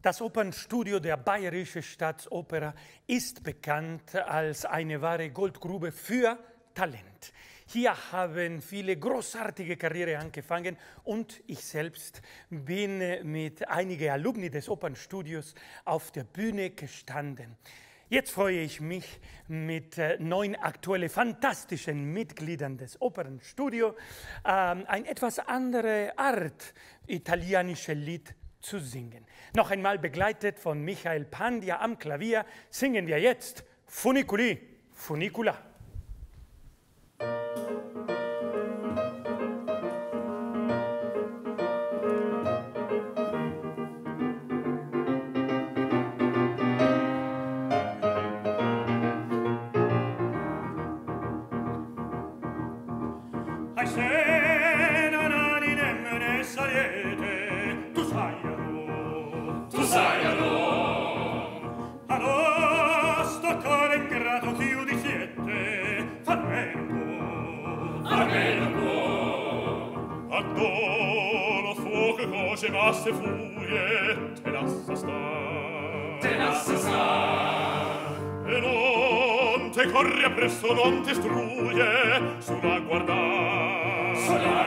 Das Opernstudio der Bayerische Staatsoper ist bekannt als eine wahre Goldgrube für Talent. Hier haben viele großartige Karriere angefangen und ich selbst bin mit einigen Alumni des Opernstudios auf der Bühne gestanden. Jetzt freue ich mich, mit 9 aktuellen fantastischen Mitgliedern des Opernstudios eine etwas andere Art italienische Lied zu singen. Noch einmal begleitet von Michael Pandya am Klavier singen wir jetzt Funiculi, Funicula. Masse furie, te lascia star, e non te corri appresso, non ti struye, sulla guardar,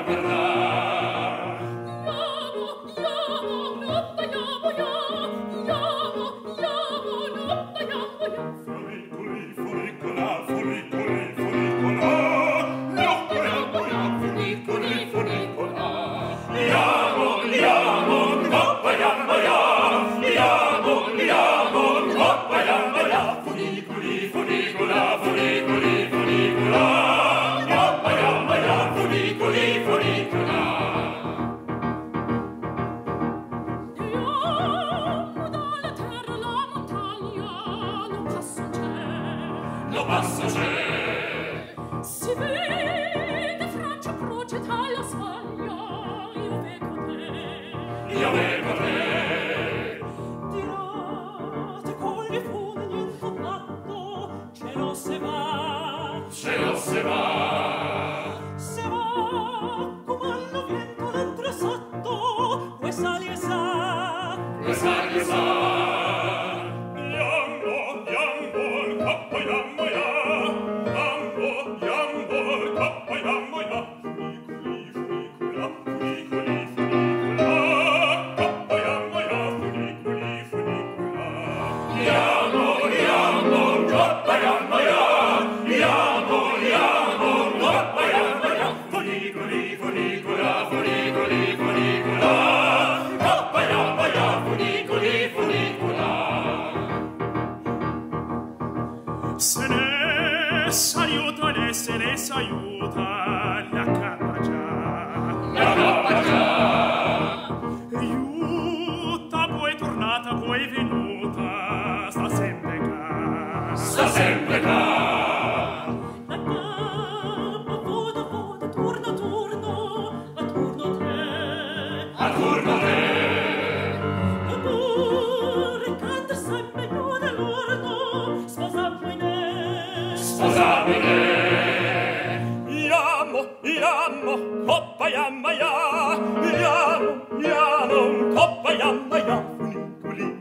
Si vede Francia proceta alla spaglia, io vedo te. Dirà, te coglie fulgni in combatto, cielo se va, se va, come allo vento dentro sotto, que sali e sa, se ne s'aiuta la cappa già. Aiuta, poi tornata, poi venuta, sta sempre qua. la cappa voda, turno, a turno te. Amore, canta sempre più dell'orno, sposami ne. Coppa yamma ya, yamo, coppa yamma ya, funiculi,